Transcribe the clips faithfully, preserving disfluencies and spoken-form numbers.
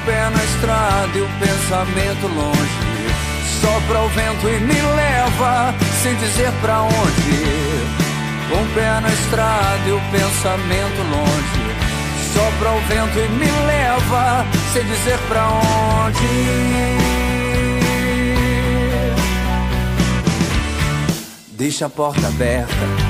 pé na estrada e o pensamento longe. Sopra o vento e me leva sem dizer pra onde. Com o pé na estrada e o pensamento longe. Sopra o vento e me leva sem dizer pra onde. Deixa a porta aberta.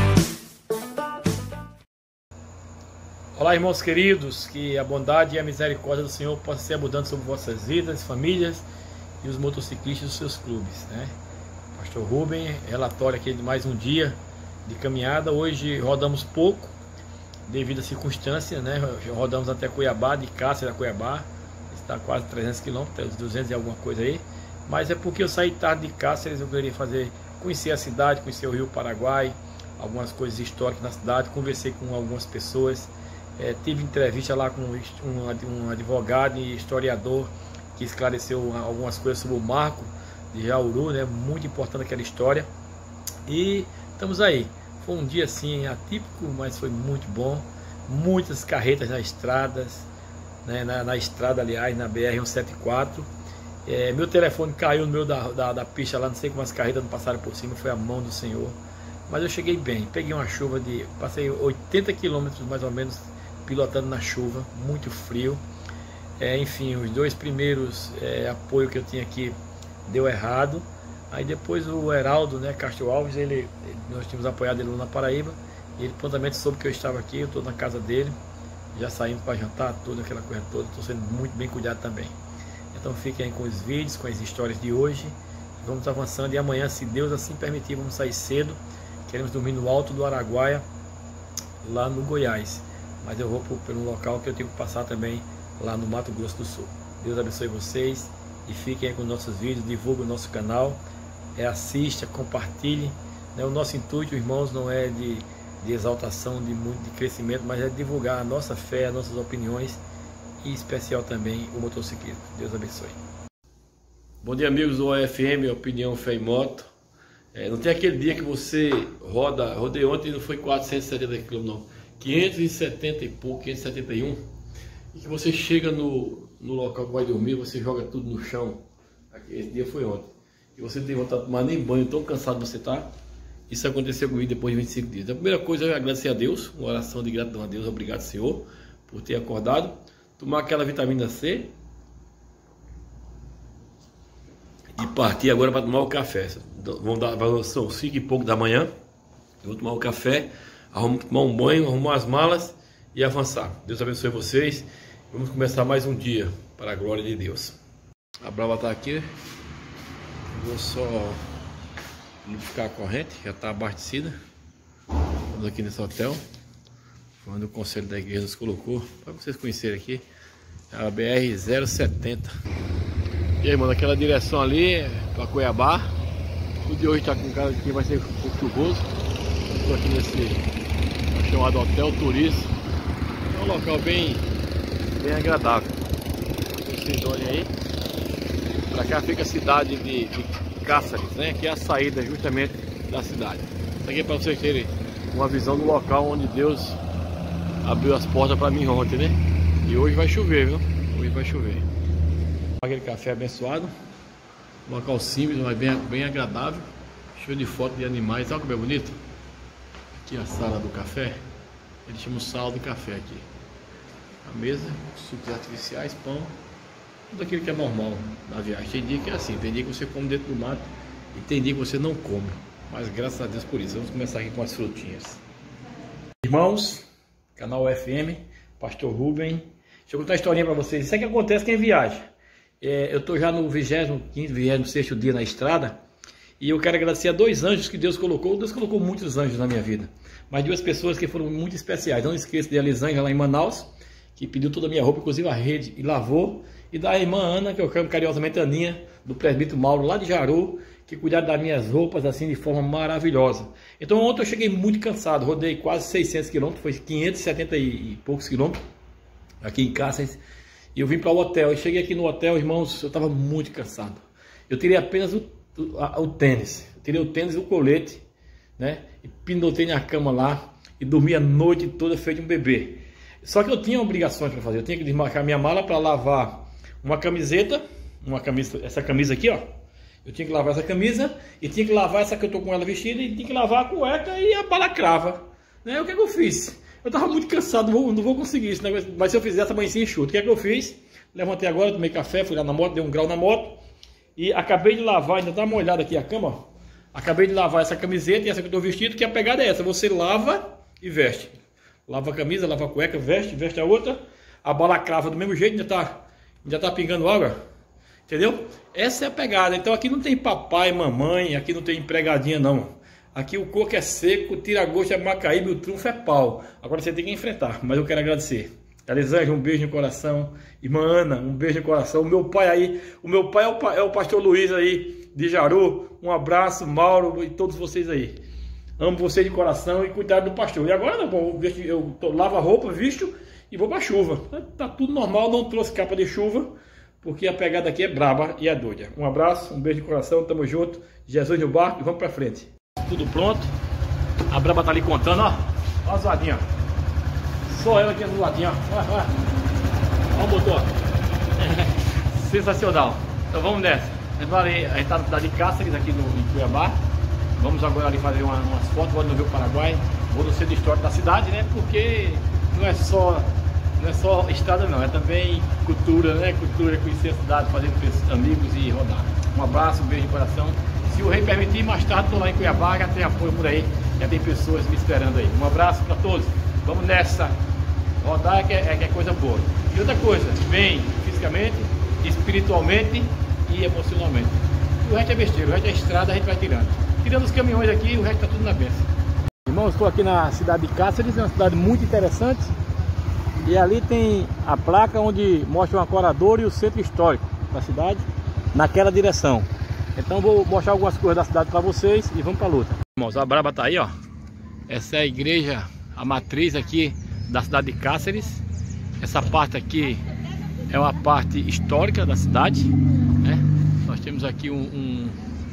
Olá, irmãos queridos, que a bondade e a misericórdia do Senhor possa ser abundante sobre vossas vidas, famílias e os motociclistas dos seus clubes, né? Pastor Rubem, relatório aqui de mais um dia de caminhada. Hoje rodamos pouco devido à circunstância, né? Rodamos até Cuiabá, de Cáceres a Cuiabá, está quase trezentos quilômetros, duzentos e alguma coisa aí, mas é porque eu saí tarde de Cáceres. Eu queria fazer, conhecer a cidade, conhecer o Rio Paraguai, algumas coisas históricas na cidade, conversei com algumas pessoas. É, tive entrevista lá com um, um advogado e historiador que esclareceu algumas coisas sobre o Marco de Jauru, né? Muito importante aquela história. E estamos aí. Foi um dia assim atípico, mas foi muito bom. Muitas carretas nas estradas, né? na, na estrada, aliás, na B R cento e setenta e quatro. É, meu telefone caiu no meio da, da, da pista lá, não sei como as carretas não passaram por cima, foi a mão do Senhor. Mas eu cheguei bem, peguei uma chuva de... Passei oitenta quilômetros mais ou menos pilotando na chuva, muito frio. É, enfim, os dois primeiros é, apoio que eu tinha aqui deu errado. Aí depois o Heraldo, né, Castro Alves, ele, nós tínhamos apoiado ele lá na Paraíba. E ele prontamente soube que eu estava aqui, eu estou na casa dele, já saímos para jantar, toda aquela coisa toda. Estou sendo muito bem cuidado também. Então fiquem aí com os vídeos, com as histórias de hoje. Vamos avançando e amanhã, se Deus assim permitir, vamos sair cedo. Queremos dormir no alto do Araguaia, lá no Goiás. Mas eu vou pelo local que eu tenho que passar também lá no Mato Grosso do Sul. Deus abençoe vocês e fiquem aí com nossos vídeos, divulguem o nosso canal, é, assista, compartilhe. Né? O nosso intuito, irmãos, não é de, de exaltação, de, muito, de crescimento, mas é divulgar a nossa fé, as nossas opiniões e em especial também o motociclismo. Deus abençoe. Bom dia, amigos do O F M, Opinião Fé e Moto. É, não tem aquele dia que você roda, rodei ontem e não foi quatrocentos e setenta quilômetros não. quinhentos e setenta e pouco, quinhentos e setenta e um, e que você chega no, no local que vai dormir, você joga tudo no chão. Esse dia foi ontem, e você não tem vontade de tomar nem banho, tão cansado você tá. Isso aconteceu comigo depois de vinte e cinco dias. A primeira coisa é agradecer a Deus, uma oração de gratidão a Deus. Obrigado, Senhor, por ter acordado, tomar aquela vitamina C e partir agora para tomar o café. Vão dar, são cinco e pouco da manhã, eu vou tomar o café, arrumar tomar um banho, arrumar as malas e avançar. Deus abençoe vocês. Vamos começar mais um dia para a glória de Deus. A Brava está aqui. Vou só lubrificar a corrente, já está abastecida. Estamos aqui nesse hotel, onde o conselho da igreja nos colocou, para vocês conhecerem aqui, a B R zero setenta. E aí, mano, aquela direção ali para Cuiabá. O de hoje está com cara que vai ser um pouco chuvoso. Estou aqui nesse chamado Hotel Turista. É um local bem, bem agradável. Vocês olhem aí. Para cá fica a cidade de, de Cáceres, né? Que é a saída justamente da cidade. Isso aqui é para vocês terem uma visão do local onde Deus abriu as portas para mim ontem, né? E hoje vai chover, viu? Hoje vai chover. Aquele café abençoado. Um local simples, mas bem, bem agradável. Cheio de fotos de animais. Olha como é bonito. Aqui a sala do café. Eles chamam sala do café aqui. A mesa, sucos artificiais, pão. Tudo aquilo que é normal na viagem. Tem dia que é assim, tem dia que você come dentro do mato e tem dia que você não come. Mas graças a Deus por isso. Vamos começar aqui com as frutinhas. Irmãos, canal U F M, Pastor Rubem. Deixa eu contar uma historinha para vocês. Isso é que acontece quem viaja. É, eu estou já no vigésimo quinto, vigésimo sexto dia na estrada. E eu quero agradecer a dois anjos que Deus colocou. Deus colocou muitos anjos na minha vida. Mas duas pessoas que foram muito especiais. Não esqueça de Elisângela lá em Manaus, que pediu toda a minha roupa, inclusive a rede, e lavou. E da irmã Ana, que eu chamo carinhosamente Aninha, do presbítero Mauro, lá de Jaru, que cuidaram das minhas roupas assim de forma maravilhosa. Então ontem eu cheguei muito cansado, rodei quase seiscentos quilômetros, foi quinhentos e setenta e poucos quilômetros, aqui em Cáceres. E eu vim para o hotel, e cheguei aqui no hotel, irmãos, eu estava muito cansado. Eu tirei apenas o, o, a, o tênis, eu tirei o tênis e o colete, né? E pinotei na cama lá, e dormi a noite toda feito um bebê. Só que eu tinha obrigações para fazer, eu tinha que desmarcar minha mala para lavar uma camiseta, uma camisa, essa camisa aqui, ó. Eu tinha que lavar essa camisa e tinha que lavar essa que eu tô com ela vestida e tinha que lavar a cueca e a balacrava, né? O que é que eu fiz? Eu tava muito cansado, não vou, não vou conseguir isso, né? Mas se eu fizesse amanhã sim enxuto, o que é que eu fiz? Levantei agora, tomei café, fui lá na moto, dei um grau na moto e acabei de lavar, ainda tá molhada aqui a cama, ó. Acabei de lavar essa camiseta e essa que eu tô vestido, que a pegada é essa, você lava e veste. Lava a camisa, lava a cueca, veste, veste a outra, a balacrava do mesmo jeito, ainda tá, ainda tá pingando água. Entendeu? Essa é a pegada. Então aqui não tem papai, mamãe, aqui não tem empregadinha não. Aqui o coco é seco, tira gosto é Macaíba e o trunfo é pau. Agora você tem que enfrentar, mas eu quero agradecer. Elisângela, um beijo no coração. Irmã Ana, um beijo no coração. O meu pai aí, o meu pai é o, é o pastor Luiz aí, de Jaru. Um abraço, Mauro e todos vocês aí. Amo vocês de coração e cuidado do pastor. E agora não, bom, eu, eu lavo a roupa, visto e vou pra chuva. Tá tudo normal, não trouxe capa de chuva. Porque a pegada aqui é braba e é doida. Um abraço, um beijo de coração, tamo junto. Jesus no barco e vamos pra frente. Tudo pronto. A braba tá ali contando, ó. Ó a zoadinha. Só ela aqui é zoadinha, ó. Vai, vai. Ó o motor. Sensacional. Então vamos nessa. A gente tá na cidade de Cáceres, aqui no, em Cuiabá. Vamos agora ali fazer uma, umas fotos. Vou no Rio Paraguai. Vou no centro histórico da cidade, né? Porque não é só... Não é só estrada não, é também cultura, né? Cultura, conhecer a cidade, fazer amigos e rodar. Um abraço, um beijo de coração. Se o rei permitir, mais tarde estou lá em Cuiabá, já tem apoio por aí, já tem pessoas me esperando aí. Um abraço para todos. Vamos nessa. Rodar é que é, é que é coisa boa. E outra coisa, bem fisicamente, espiritualmente e emocionalmente. O resto é besteira, o resto é estrada, a gente vai tirando. Tirando os caminhões aqui, o resto está tudo na benção. Irmãos, estou aqui na cidade de Cáceres, é uma cidade muito interessante. E ali tem a placa onde mostra o ancorador e o centro histórico da cidade, naquela direção. Então vou mostrar algumas coisas da cidade para vocês e vamos para a luta. Irmãos, a braba tá aí, ó. Essa é a igreja, a matriz aqui da cidade de Cáceres. Essa parte aqui é uma parte histórica da cidade, né? Nós temos aqui um, um,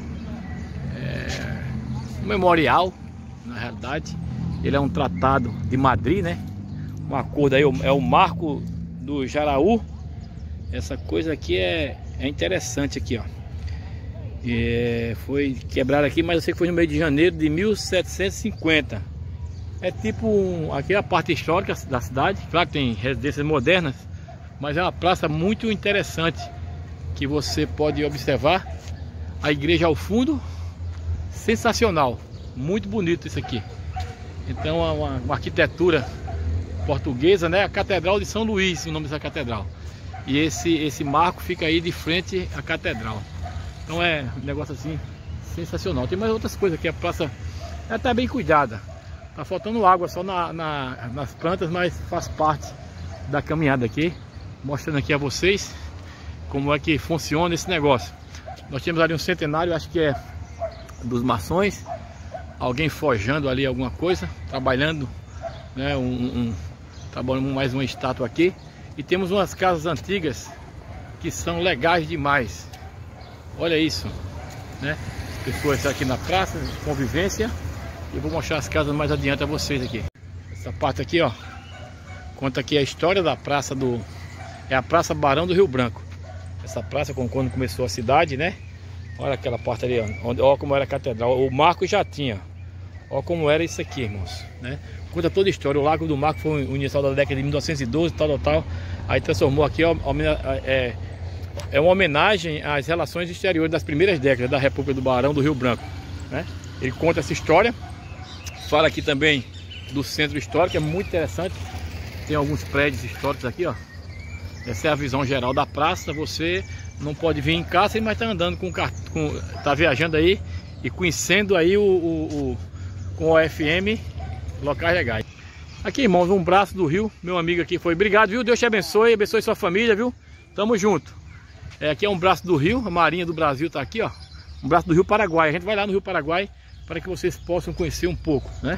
é, um memorial, na realidade. Ele é um tratado de Madrid, né? Um acordo aí, é o marco do Jaraú. Essa coisa aqui é, é interessante aqui, ó. É, foi quebrado aqui, mas eu sei que foi no mês de janeiro de mil setecentos e cinquenta. É tipo um, aqui é a parte histórica da cidade. Claro que tem residências modernas, mas é uma praça muito interessante que você pode observar. A igreja ao fundo, sensacional, muito bonito isso aqui. Então é uma, uma arquitetura portuguesa, né? A Catedral de São Luís, o nome dessa catedral. E esse, esse marco fica aí de frente à catedral. Então é um negócio assim sensacional. Tem mais outras coisas aqui, a praça é até bem cuidada. Tá faltando água só na, na, nas plantas, mas faz parte da caminhada aqui. Mostrando aqui a vocês como é que funciona esse negócio. Nós temos ali um centenário, acho que é dos maçons. Alguém forjando ali alguma coisa, trabalhando, né? Um... um trabalhando mais uma estátua aqui. E temos umas casas antigas que são legais demais. Olha isso, né? As pessoas aqui na praça, convivência. E eu vou mostrar as casas mais adiante a vocês aqui. Essa parte aqui, ó, conta aqui a história da praça do... É a Praça Barão do Rio Branco. Essa praça, quando começou a cidade, né? Olha aquela parte ali, ó, onde, ó como era a catedral. O Marco já tinha. Ó como era isso aqui, irmãos, né? Conta toda a história. O Lago do Marco foi o inicial da década de mil novecentos e doze, tal, tal, tal. Aí transformou aqui, ó, é, é uma homenagem às relações exteriores das primeiras décadas da República do Barão do Rio Branco, né? Ele conta essa história. Fala aqui também do centro histórico, é muito interessante. Tem alguns prédios históricos aqui, ó. Essa é a visão geral da praça. Você não pode vir em casa, mas tá andando com, com tá viajando aí e conhecendo aí o, o, o com o F M locais legais. Aqui, irmãos, um braço do rio. Meu amigo aqui foi. Obrigado, viu? Deus te abençoe, abençoe sua família, viu? Tamo junto. É, aqui é um braço do rio, a Marinha do Brasil tá aqui, ó. Um braço do Rio Paraguai. A gente vai lá no Rio Paraguai para que vocês possam conhecer um pouco, né?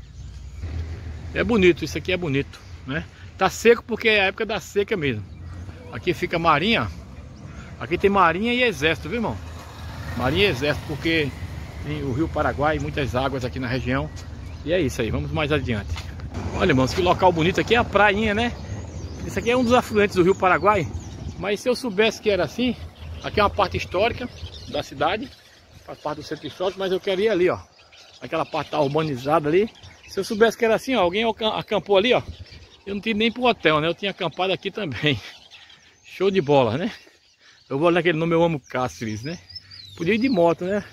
É bonito, isso aqui é bonito, né? Tá seco porque é a época da seca mesmo. Aqui fica Marinha. Aqui tem Marinha e Exército, viu, irmão? Marinha e Exército, porque tem o Rio Paraguai, muitas águas aqui na região. E é isso aí, vamos mais adiante. Olha, irmãos, que local bonito aqui é a prainha, né? Isso aqui é um dos afluentes do Rio Paraguai. Mas se eu soubesse que era assim, aqui é uma parte histórica da cidade, faz parte do centro histórico, mas eu queria ir ali, ó. Aquela parte tá urbanizada ali. Se eu soubesse que era assim, ó, alguém acampou ali, ó. Eu não tinha nem pro hotel, né? Eu tinha acampado aqui também. Show de bola, né? Eu vou naquele nome, eu amo Cáceres, né? Podia ir de moto, né?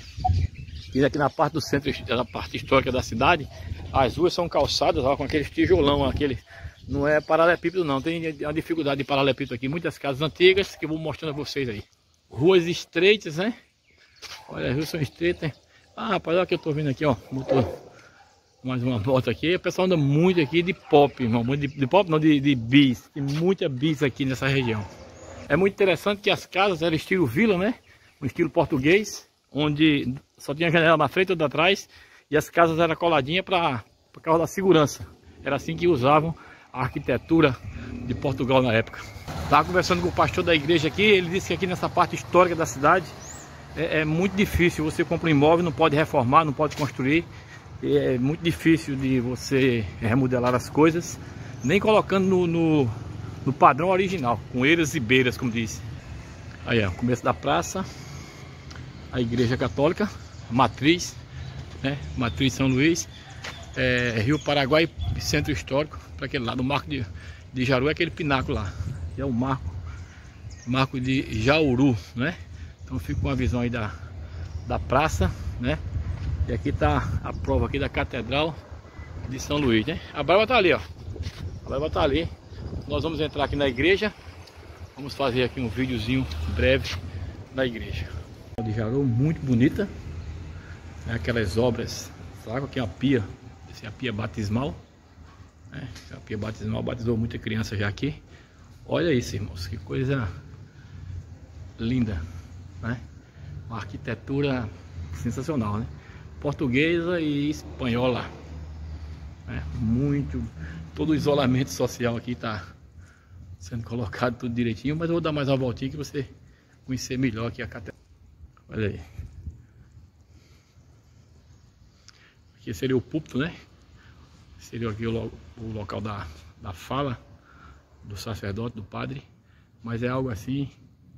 Fiz aqui na parte do centro, na parte histórica da cidade. As ruas são calçadas, ó, com aqueles tijolão, aquele... Não é paralelepípedo não, tem uma dificuldade de paralelepípedo aqui. Muitas casas antigas que eu vou mostrando a vocês aí. Ruas estreitas, né? Olha, as ruas são estreitas. Ah, rapaz, olha que eu tô vendo aqui, ó. Botou mais uma moto aqui. O pessoal anda muito aqui de pop, irmão. De, de pop não, de, de bis. Tem muita bis aqui nessa região. É muito interessante que as casas eram estilo vila, né? Um estilo português, onde só tinha janela na frente ou atrás. E as casas eram coladinhas para por causa da segurança. Era assim que usavam a arquitetura de Portugal na época. Estava conversando com o pastor da igreja aqui, ele disse que aqui nessa parte histórica da cidade é, é muito difícil, você compra um imóvel, não pode reformar, não pode construir, é muito difícil de você remodelar as coisas, nem colocando no, no, no padrão original, com eiras e beiras, como diz. Aí é o começo da praça, a igreja católica, a matriz, né? Matriz São Luís, é, Rio Paraguai, centro histórico, para aquele lado, o Marco de, de Jaru é aquele pináculo lá, que é o Marco, Marco de Jauru, né? Então fica com a visão aí da, da praça, né? E aqui tá a prova aqui da Catedral de São Luís, né? A brava tá ali, ó. A brava tá ali. Nós vamos entrar aqui na igreja. Vamos fazer aqui um videozinho breve da igreja. De Jaru, muito bonita. É aquelas obras, sabe? Aqui é uma pia, essa é a pia batismal. É, a pia batismal batizou muita criança já aqui. Olha isso, irmãos, que coisa linda, né? Uma arquitetura sensacional, né? Portuguesa e espanhola, né? Muito, todo o isolamento social aqui está sendo colocado tudo direitinho, mas eu vou dar mais uma voltinha que você conhecer melhor aqui a catedral. Olha aí. Aqui seria o púlpito, né? Seria aqui o, lo o local da, da fala do sacerdote, do padre, mas é algo assim,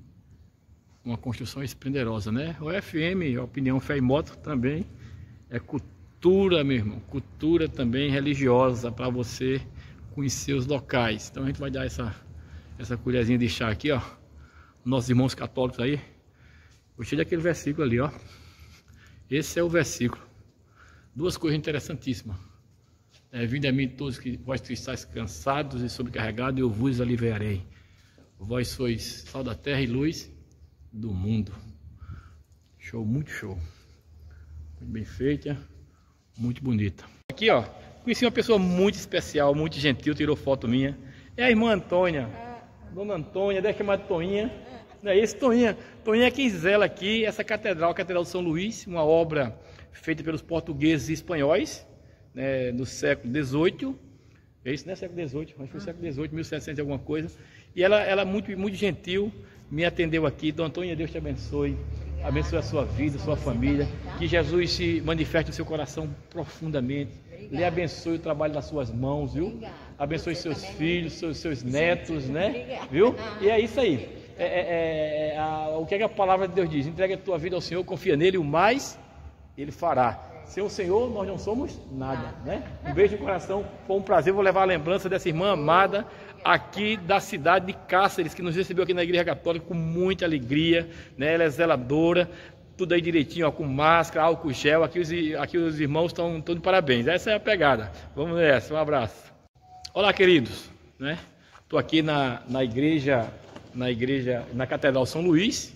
uma construção esplendorosa, né? O F M, a Opinião Fé e Moto, também é cultura, meu irmão, cultura também religiosa para você conhecer os locais. Então a gente vai dar essa, essa colherzinha de chá aqui, ó, nossos irmãos católicos aí. Gostei daquele versículo ali, ó. Esse é o versículo. Duas coisas interessantíssimas. É, vinde a mim todos que vós que estáis cansados e sobrecarregados, eu vos aliviarei. Vós sois sal da terra e luz do mundo. Show, muito show. Muito bem feita, muito bonita. Aqui, ó, conheci uma pessoa muito especial, muito gentil, tirou foto minha. É a irmã Antônia, Dona Antônia, deve chamar de Toninha. Não é esse, Toninha? Toninha é quem zela aqui essa catedral, a Catedral de São Luís, uma obra feita pelos portugueses e espanhóis, né, no século dezoito. É isso, né? Século dezoito, acho que foi século dezoito, mil e setecentos e alguma coisa. E ela, ela muito, muito gentil, me atendeu aqui. Dona Antônia, Deus te abençoe. Abençoe a sua vida, a sua família. Que Jesus se manifeste no seu coração profundamente. Lhe abençoe o trabalho das suas mãos, viu? Abençoe seus filhos, seus, seus netos, né? Viu? E é isso aí. É, é, é, a, o que, é que a palavra de Deus diz? Entrega a tua vida ao Senhor, confia nele, o mais Ele fará. Sem o Senhor, nós não somos nada, né? Um beijo no coração, foi um prazer. Vou levar a lembrança dessa irmã amada aqui da cidade de Cáceres, que nos recebeu aqui na Igreja Católica com muita alegria, né? Ela é zeladora, tudo aí direitinho, ó, com máscara, álcool gel. Aqui os, aqui os irmãos estão de parabéns. Essa é a pegada. Vamos nessa, um abraço. Olá, queridos, né? Estou aqui na, na igreja, na igreja, na Catedral São Luís,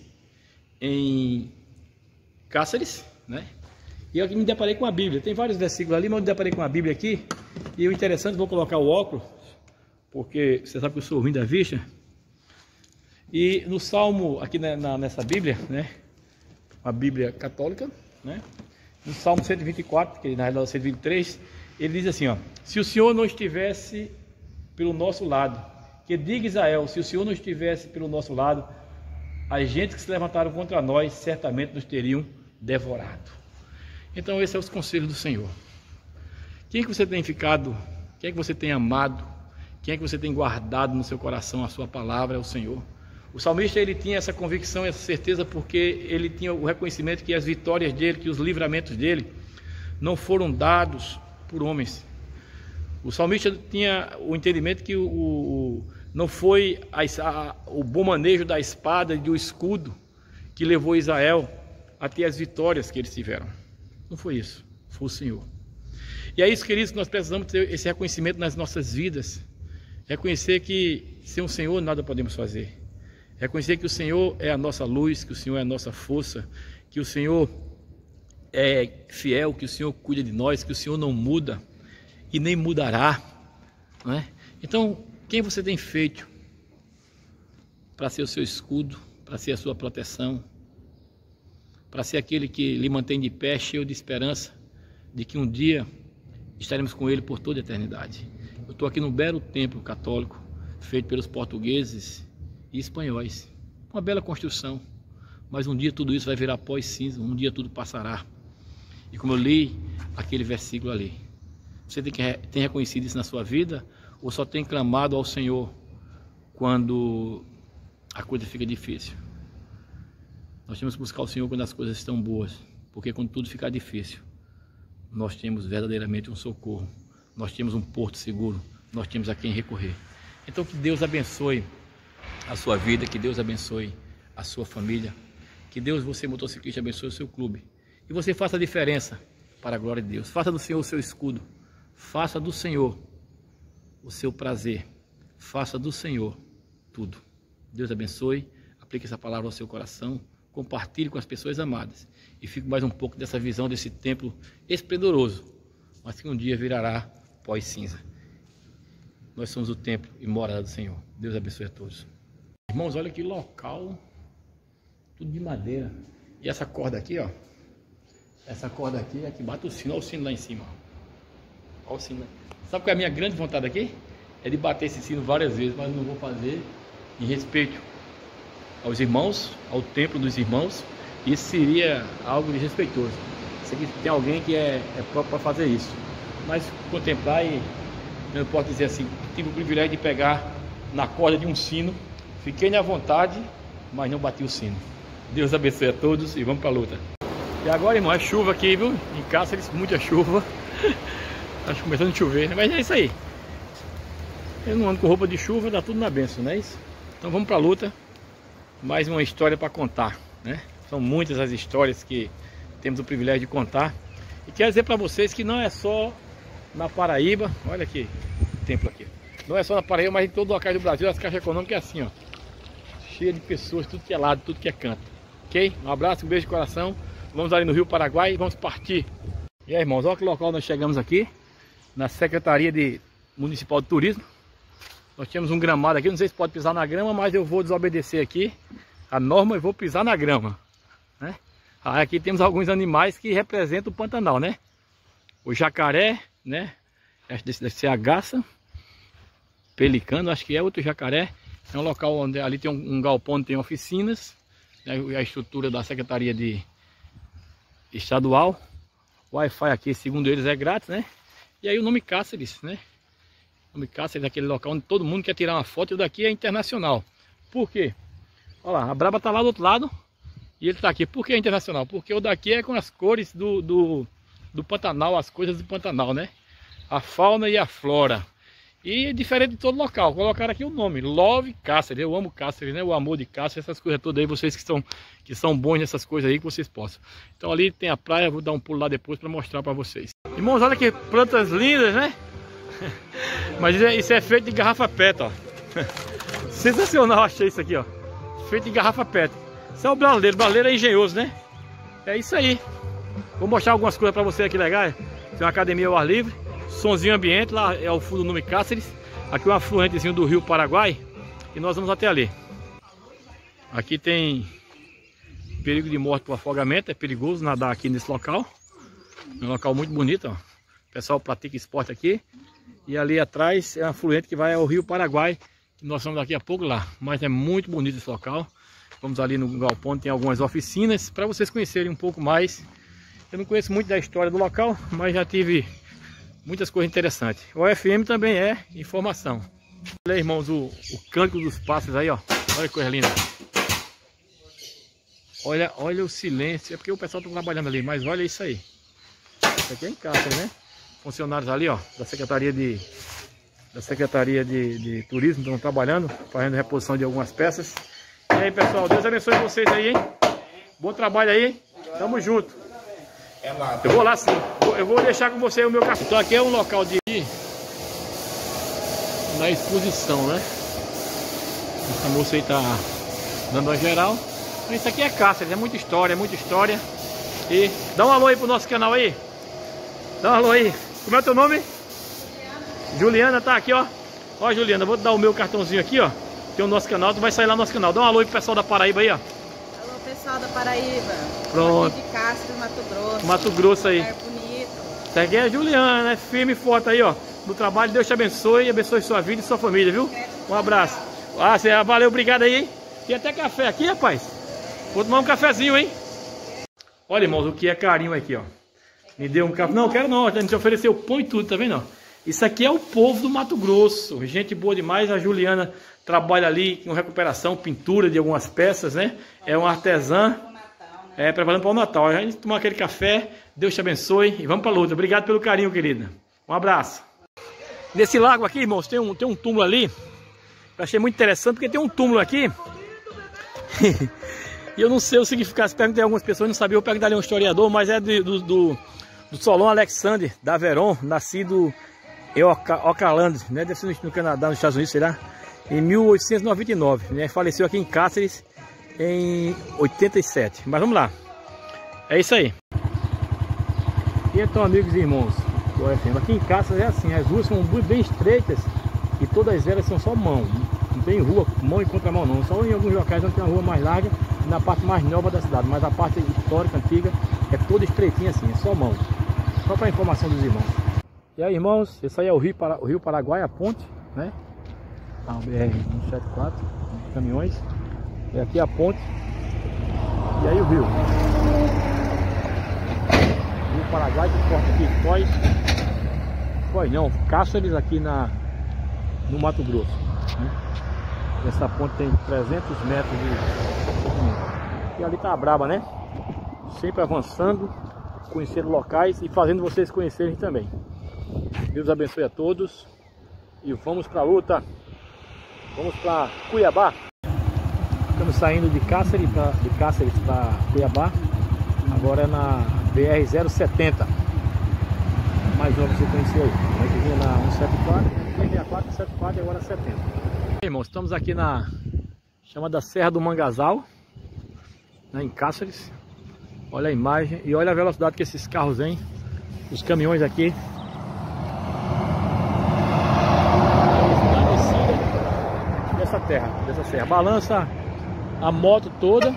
em Cáceres, né? E eu aqui me deparei com a Bíblia. Tem vários versículos ali, mas eu me deparei com a Bíblia aqui. E o interessante, vou colocar o óculos, porque você sabe que eu sou ruim da vista. E no Salmo, aqui na, nessa Bíblia, né? A Bíblia católica, né? No Salmo cento e vinte e quatro, que na realidade é cento e vinte e três, ele diz assim, ó: se o Senhor não estivesse pelo nosso lado, que diga Israel, se o Senhor não estivesse pelo nosso lado, as gentes que se levantaram contra nós certamente nos teriam devorado. Então esses são os conselhos do Senhor. Quem é que você tem ficado? Quem é que você tem amado? Quem é que você tem guardado no seu coração a sua palavra? É o Senhor. O salmista ele tinha essa convicção, essa certeza, porque ele tinha o reconhecimento que as vitórias dele, que os livramentos dele não foram dados por homens. O salmista tinha o entendimento que o, o, não foi a, a, o bom manejo da espada e do escudo que levou Israel a ter as vitórias que eles tiveram. Não foi isso, foi o Senhor. E é isso, queridos, que nós precisamos ter esse reconhecimento nas nossas vidas. Reconhecer que sem o Senhor nada podemos fazer. Reconhecer que o Senhor é a nossa luz, que o Senhor é a nossa força, que o Senhor é fiel, que o Senhor cuida de nós, que o Senhor não muda e nem mudará, não é? Então, quem você tem feito para ser o seu escudo, para ser a sua proteção, para ser aquele que lhe mantém de pé, cheio de esperança, de que um dia estaremos com Ele por toda a eternidade. Eu estou aqui no belo templo católico, feito pelos portugueses e espanhóis. Uma bela construção, mas um dia tudo isso vai virar pó e cinza, um dia tudo passará. E como eu li aquele versículo ali, você tem, que, tem reconhecido isso na sua vida, ou só tem clamado ao Senhor quando a coisa fica difícil? Nós temos que buscar o Senhor quando as coisas estão boas, porque quando tudo ficar difícil, nós temos verdadeiramente um socorro, nós temos um porto seguro, nós temos a quem recorrer. Então que Deus abençoe a sua vida, que Deus abençoe a sua família, que Deus, você motociclista, abençoe o seu clube, e você faça a diferença para a glória de Deus. Faça do Senhor o seu escudo, faça do Senhor o seu prazer, faça do Senhor tudo. Deus abençoe, aplique essa palavra ao seu coração, compartilhe com as pessoas amadas e fique mais um pouco dessa visão desse templo esplendoroso, mas que um dia virará pó e cinza. Nós somos o templo e morada do Senhor. Deus abençoe a todos. Irmãos, olha que local, tudo de madeira. E essa corda aqui, ó, essa corda aqui é que bate o sino, olha o sino lá em cima. Olha o sino. Sabe qual é a minha grande vontade aqui? É de bater esse sino várias vezes, mas não vou fazer em respeito aos irmãos, ao templo dos irmãos. Isso seria algo desrespeitoso. Isso aqui tem alguém que é, é próprio para fazer isso. Mas contemplar, e eu posso dizer assim, tive o privilégio de pegar na corda de um sino, fiquei na vontade, mas não bati o sino. Deus abençoe a todos e vamos para a luta. E agora, irmão, é chuva aqui, viu? Em Cáceres, muita chuva. Acho começando a chover, né? Mas é isso aí. Eu não ando com roupa de chuva, dá tudo na benção, não é isso? Então vamos para a luta. Mais uma história para contar, né? São muitas as histórias que temos o privilégio de contar. E quero dizer para vocês que não é só na Paraíba, olha aqui, o templo aqui. Não é só na Paraíba, mas em todo o local do Brasil, as caixas econômicas é assim, ó. Cheia de pessoas, tudo que é lado, tudo que é canto. Ok? Um abraço, um beijo de coração. Vamos ali no Rio Paraguai e vamos partir. E aí, irmãos, olha que local nós chegamos aqui. Na Secretaria de Municipal de Turismo. Nós temos um gramado aqui, não sei se pode pisar na grama, mas eu vou desobedecer aqui a norma e vou pisar na grama, né? Ah, aqui temos alguns animais que representam o Pantanal, né? O jacaré, né? Acho que deve ser a garça. Pelicano, acho que é outro jacaré. É um local onde ali tem um, um galpão onde tem oficinas, né? A estrutura da Secretaria de Estadual. O Wi-Fi aqui, segundo eles, é grátis, né? E aí o nome Cáceres, né? O nome Cáceres é aquele local onde todo mundo quer tirar uma foto, e o daqui é internacional. Por quê? Olha lá, a Braba tá lá do outro lado e ele tá aqui. Por que é internacional? Porque o daqui é com as cores do, do, do Pantanal, as coisas do Pantanal, né? A fauna e a flora. E é diferente de todo local. Colocaram aqui o nome, Love Cáceres. Eu amo Cáceres, né? O amor de Cáceres, essas coisas todas aí, vocês que são, que são bons nessas coisas aí, que vocês possam. Então ali tem a praia, vou dar um pulo lá depois para mostrar para vocês. Irmãos, olha que plantas lindas, né? Mas isso é, isso é feito de garrafa pet, ó. Sensacional, achei isso aqui, ó. Feito de garrafa pet. Isso é o brasileiro, o brasileiro é engenhoso, né? É isso aí. Vou mostrar algumas coisas para você aqui legais. Tem uma academia ao ar livre, sonzinho ambiente, lá é o fundo do nome Cáceres. Aqui é um afluentezinho do Rio Paraguai. E nós vamos até ali. Aqui tem perigo de morte por afogamento, é perigoso nadar aqui nesse local. É um local muito bonito, ó. O pessoal pratica esporte aqui. E ali atrás é um afluente que vai ao Rio Paraguai, que nós estamos daqui a pouco lá. Mas é muito bonito esse local. Vamos ali no galpão, tem algumas oficinas para vocês conhecerem um pouco mais. Eu não conheço muito da história do local, mas já tive muitas coisas interessantes. O F M também é informação. Olha aí, irmãos, o, o Cântico dos Pássaros aí, ó. Olha que coisa linda. Olha, olha o silêncio. É porque o pessoal tá trabalhando ali, mas olha isso aí. Isso aqui é em casa, né? Funcionários ali, ó, da Secretaria de, da Secretaria de, de Turismo estão trabalhando, fazendo reposição de algumas peças. E aí, pessoal, Deus abençoe vocês aí, hein? Bom trabalho aí, hein? Tamo junto. Eu vou lá sim. Eu vou deixar com você o meu cartão. Então aqui é um local de... na exposição, né? Essa moça aí tá dando uma geral. Isso aqui é Cáceres, é muita história, é muita história. E dá um alô aí pro nosso canal aí. Dá um alô aí. Como é o teu nome? Juliana. Juliana, tá aqui, ó. Ó, Juliana, eu vou te dar o meu cartãozinho aqui, ó. Tem o nosso canal, tu vai sair lá no nosso canal. Dá um alô aí pro pessoal da Paraíba aí, ó. Alô, pessoal da Paraíba. Pronto. Aqui de Cáceres, Mato Grosso. Mato Grosso aí. Lugar bonito. Isso aqui é a Juliana, né? Firme e forte aí, ó. No trabalho, Deus te abençoe, abençoe sua vida e sua família, viu? Um abraço. Ah, você, valeu, obrigado aí, hein? Tem até café aqui, rapaz. Vou tomar um cafezinho, hein? Olha, irmãos, o que é carinho aqui, ó. Me deu um café. Não, quero não. A gente ofereceu pão e tudo, tá vendo? Isso aqui é o povo do Mato Grosso. Gente boa demais. A Juliana trabalha ali com recuperação, pintura de algumas peças, né? É uma artesã. É, preparando para o Natal. A gente tomar aquele café. Deus te abençoe e vamos para a luta. Obrigado pelo carinho, querida. Um abraço. Nesse lago aqui, irmãos, tem um, tem um túmulo ali. Eu achei muito interessante porque tem um túmulo aqui. E eu não sei o significado. Se perguntei a algumas pessoas, não sabia. Eu perguntei a um historiador, mas é do, do, do, do Solon Alexander da Veron, nascido em Oakland, né? Deve ser no Canadá, nos Estados Unidos, será? Em mil oitocentos e noventa e nove, né? Faleceu aqui em Cáceres em oitenta e sete. Mas vamos lá. É isso aí. E então, amigos e irmãos, aqui em Cáceres é assim, as ruas são bem estreitas e todas elas são só mão. Não tem rua, mão e contramão não. Só em alguns locais onde tem uma rua mais larga, na parte mais nova da cidade. Mas a parte histórica, antiga, é toda estreitinha assim, é só mão. Só para informação dos irmãos. E aí, irmãos, esse aí é o Rio, Para... o Rio Paraguai, a ponte, né? A B R cento e setenta e quatro, caminhões. E aqui a ponte. E aí o rio. Rio Paraguai que corta aqui, Foz. Foz não, Cáceres aqui na, no Mato Grosso, né? Essa ponte tem trezentos metros de... E ali tá a braba, né? Sempre avançando, conhecendo locais e fazendo vocês conhecerem também. Deus abençoe a todos. E vamos pra luta. Vamos pra Cuiabá. Estamos saindo de Cáceres para de Cáceres para Cuiabá. Agora é na B R zero setenta. Mais uma que você conheceu aí. Vai que vinha na cento e setenta e quatro, sessenta e quatro, setenta e quatro e agora setenta. Bem, irmãos, estamos aqui na chamada Serra do Mangasal, né, em Cáceres. Olha a imagem e olha a velocidade que esses carros vêm. Os caminhões aqui. Dessa terra, dessa serra. Balança a moto toda,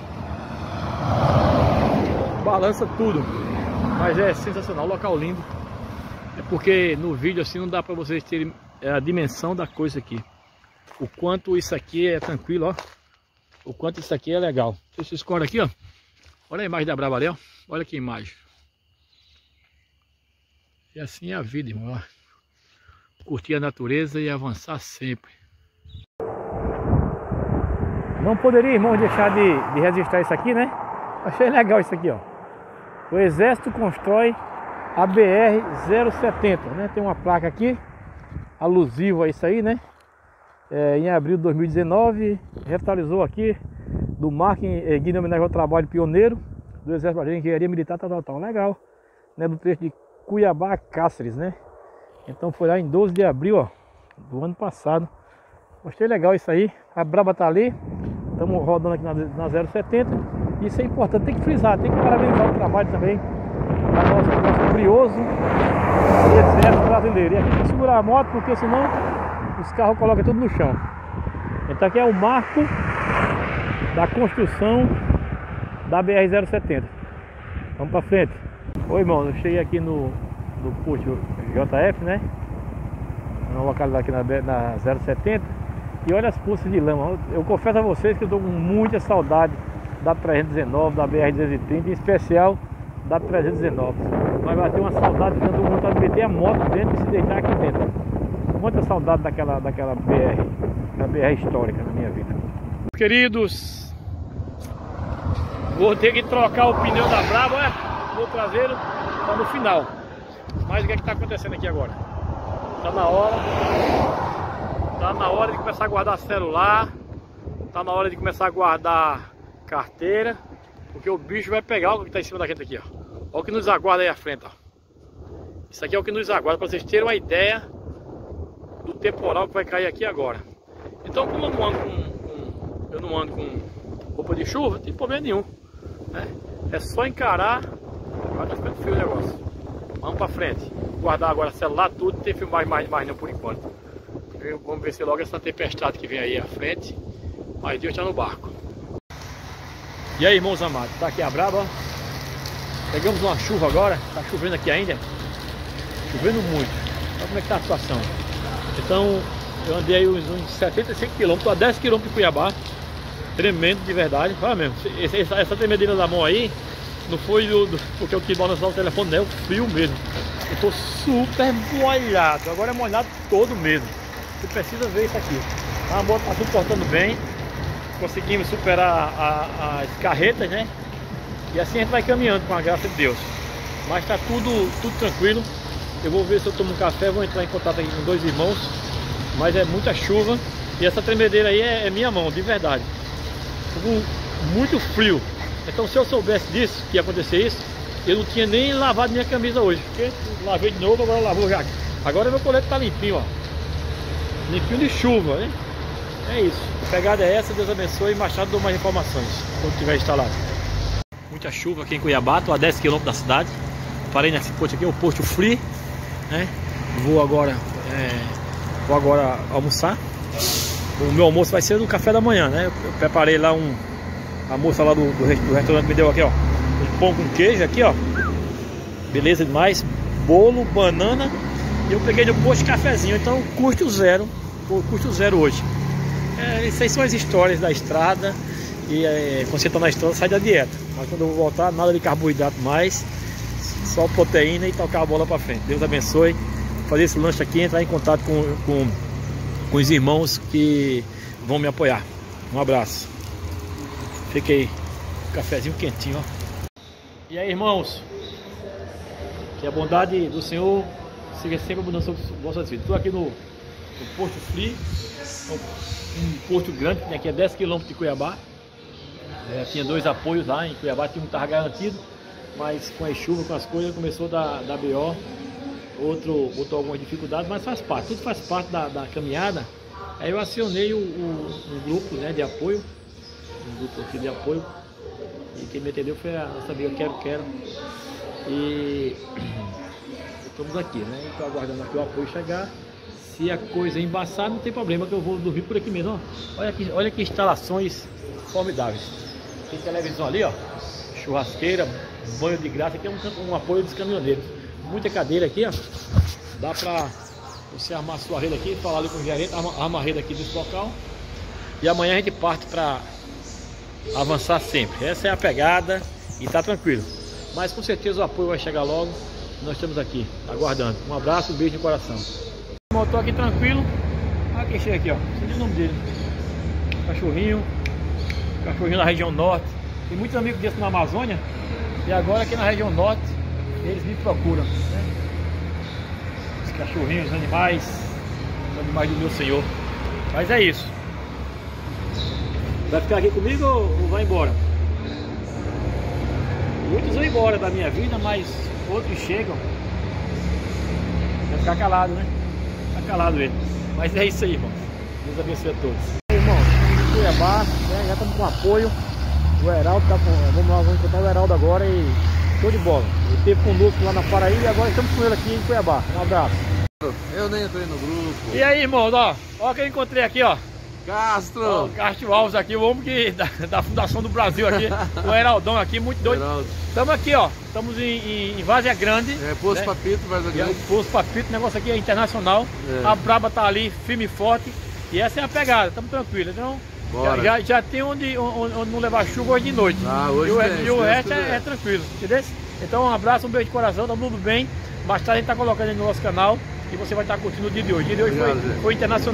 balança tudo, mas é sensacional, local lindo. É porque no vídeo assim não dá para vocês terem a dimensão da coisa aqui, o quanto isso aqui é tranquilo, ó, o quanto isso aqui é legal. Vocês escolhem aqui, ó, olha a imagem da Brava ali, ó, olha que imagem. E assim é a vida, irmão, ó. Curtir a natureza e avançar sempre. Não poderia, irmão, deixar de, de registrar isso aqui, né? Achei legal isso aqui, ó. O Exército constrói a B R zero setenta, né? Tem uma placa aqui, alusiva a isso aí, né? É, em abril de dois mil e dezenove, revitalizou aqui, do marco em guia de homenagem ao trabalho pioneiro do Exército Brasileiro, Engenharia Militar, tal, tal, tal. Legal, né? Do trecho de Cuiabá a Cáceres, né? Então foi lá em doze de abril, ó, do ano passado. Achei legal isso aí. A Braba tá ali. Estamos rodando aqui na, na zero setenta. Isso é importante, tem que frisar, tem que parabenizar o trabalho também do nosso, nosso brioso Exército Brasileiro. E aqui tem que segurar a moto, porque senão os carros colocam tudo no chão. Então aqui é o marco da construção da B R zero setenta. Vamos pra frente. Oi, irmão, eu cheguei aqui no, no posto J F, né? Na localidade aqui na, na zero setenta. E olha as poças de lama. Eu confesso a vocês que eu estou com muita saudade da trezentos e dezenove, da B R duzentos e trinta, em especial da trezentos e dezenove. Mas vai ter uma saudade, eu estou com vontade de meter a moto dentro e se deitar aqui dentro. Muita saudade daquela, daquela B R, da B R histórica na minha vida. Queridos, vou ter que trocar o pneu da Brava, né? O traseiro está no final. Mas o que é que está acontecendo aqui agora? Está na hora Está na hora de começar a guardar celular. Está na hora de começar a guardar carteira, porque o bicho vai pegar o que está em cima da gente aqui, ó. Olha o que nos aguarda aí à frente, ó. Isso aqui é o que nos aguarda, para vocês terem uma ideia do temporal que vai cair aqui agora. Então, como eu não ando com, com, eu não ando com roupa de chuva, não tem problema nenhum, né? É só encarar. Agora tá ficando frio o negócio. Vamos para frente. Guardar agora celular, tudo. Não tem filmagem mais, mais não por enquanto. Vamos ver se logo essa tempestade que vem aí à frente. Mas Deus está no barco. E aí, irmãos amados, tá aqui a Brava, ó. Pegamos uma chuva agora. Tá chovendo aqui ainda. Chovendo muito. Olha como é que tá a situação. Então, eu andei aí uns, uns setenta e cinco quilômetros, a dez quilômetros de Cuiabá. Tremendo de verdade. Olha mesmo, essa, essa tremedeira da mão aí não foi do, do, porque eu quis balançar o telefone, não, é o frio mesmo. Eu tô super molhado, agora é molhado todo mesmo. Você precisa ver isso aqui. A moto tá suportando bem. Conseguimos superar a, as carretas, né? E assim a gente vai caminhando com a graça de Deus. Mas tá tudo, tudo tranquilo. Eu vou ver se eu tomo um café, vou entrar em contato aqui com dois irmãos. Mas é muita chuva. E essa tremedeira aí é, é minha mão, de verdade. Com muito frio. Então se eu soubesse disso, que ia acontecer isso, eu não tinha nem lavado minha camisa hoje. Porque lavei de novo, agora lavou já. Agora meu colete tá limpinho, ó. Limpinho de chuva, né? É isso. A pegada é essa, Deus abençoe. E Machado dou mais informações quando tiver instalado. Muita chuva aqui em Cuiabá, estou a dez quilômetros da cidade. Parei nesse posto aqui, é o posto Free, né? Vou agora, é, vou agora almoçar. O meu almoço vai ser no café da manhã, né? Eu preparei lá um... A moça lá do, do, do restaurante me deu aqui, ó, um pão com queijo aqui, ó. Beleza demais. Bolo, banana. E eu peguei do posto cafezinho. Então custo zero. Custo zero hoje. É, essas são as histórias da estrada. E é, quando você está na estrada, sai da dieta. Mas quando eu vou voltar, nada de carboidrato mais. Só proteína e tocar a bola para frente. Deus abençoe. Vou fazer esse lanche aqui, entrar em contato com, com, com os irmãos que vão me apoiar. Um abraço. Fiquei um cafezinho quentinho, ó. E aí, irmãos, que a bondade do Senhor siga sempre abundando sobre vossas vidas. Estou aqui no, no Posto Free, um posto grande que tem aqui a dez quilômetros de Cuiabá. É, tinha dois apoios lá em Cuiabá, tinha um que estava garantido, mas com as chuvas, com as coisas, começou da, da B O. Outro botou algumas dificuldades, mas faz parte, tudo faz parte da, da caminhada. Aí eu acionei o, o, um grupo, né, de apoio. Um grupo aqui de apoio, e quem me entendeu foi a nossa amiga Quero Quero, e estamos aqui, né? Estou aguardando aqui o apoio chegar. Se a coisa embaçar, não tem problema, que eu vou dormir por aqui mesmo, ó. Olha que, olha que instalações formidáveis. Tem televisão ali, ó, churrasqueira, banho de graça. Aqui é um, um apoio dos caminhoneiros. Muita cadeira aqui, ó. Dá pra você armar a sua rede aqui, falar ali com o gerente, arma, arma a rede aqui desse local. E amanhã a gente parte para avançar sempre. Essa é a pegada e tá tranquilo. Mas com certeza o apoio vai chegar logo. Nós estamos aqui aguardando. Um abraço, um beijo no coração. Estou aqui tranquilo. Olha quem chega aqui, ó. Não sei o nome dele. Cachorrinho. Cachorrinho na região norte. Tem muitos amigos desses na Amazônia. E agora aqui na região norte eles me procuram, né? Os cachorrinhos, os animais, os animais do meu Senhor. Mas é isso. Vai ficar aqui comigo ou vai embora? Muitos vão embora da minha vida, mas outros chegam. Vai ficar calado, né? Ficar calado ele. Mas é isso aí, irmão. Deus abençoe a todos. Irmão, Cuiabá, né? Já estamos com apoio. O Heraldo tá com... Vamos lá, vamos encontrar o Heraldo agora e show de bola. Ele esteve conosco lá na Paraíba e agora estamos com ele aqui em Cuiabá. Um abraço. Eu nem entrei no grupo. E aí, irmão, ó, ó quem eu encontrei aqui, ó. Castro! Ó, Castro Alves aqui, o homem que, da, da Fundação do Brasil aqui. O Heraldão aqui, muito doido. Estamos aqui, ó. Estamos em, em, em Várzea Grande. É, Poço né? Papito, Várzea Grande. É, Poço Papito, o negócio aqui é internacional. É. A Braba tá ali, firme e forte. E essa é a pegada, estamos tranquilos. Então, já, já, já tem onde, onde, onde não levar chuva hoje de noite. Ah, hoje e o, tem, e o resto é, é tranquilo, entendeu? Então, um abraço, um beijo de coração, tá tudo bem. Mais tarde a gente tá colocando aí no nosso canal e você vai estar tá curtindo o dia de hoje. O dia de hoje foi, foi internacional.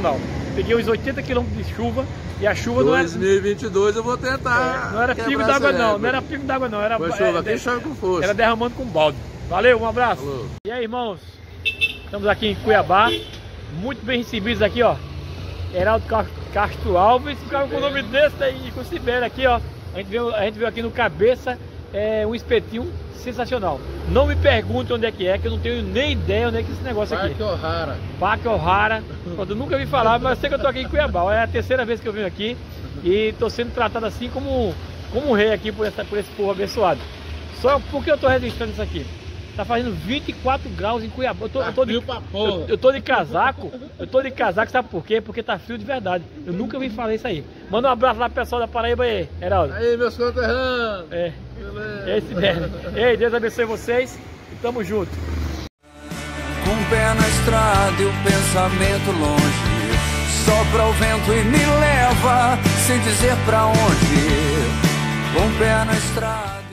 Peguei uns oitenta quilômetros de chuva e a chuva não era... dois mil e vinte e dois eu vou tentar. É, não era pingo d'água não, não era pingo d'água não, era... Foi chuva, é, quem chove com força. Era derramando com balde. Valeu, um abraço. Falou. E aí, irmãos, estamos aqui em Cuiabá, muito bem recebidos aqui, ó. Heraldo Castro Alves, ficaram com o nome desse aí, com o Sibéria aqui, ó. A gente veio, a gente veio aqui no Cabeça, é, um espetinho sensacional. Não me pergunte onde é que é, que eu não tenho nem ideia onde é que é esse negócio aqui. Parque O'Hara. Parque O'Hara. Eu nunca vi falar, mas eu sei que eu tô aqui em Cuiabá. É a terceira vez que eu venho aqui e tô sendo tratado assim como, como um rei aqui por, essa, por esse povo abençoado. Só porque eu tô registrando isso aqui. Tá fazendo vinte e quatro graus em Cuiabá. Eu tô, eu tô, de, eu, eu tô de casaco. Eu tô de casaco, sabe por quê? Porque tá frio de verdade. Eu nunca vi falar isso aí. Manda um abraço lá pro pessoal da Paraíba aí, Heraldo. Aí, meus conterrâneos. É. É esse mesmo. Ei, Deus abençoe vocês e tamo junto. Com o pé na estrada e o pensamento longe, sopra o vento e me leva sem dizer pra onde. Com o pé na estrada.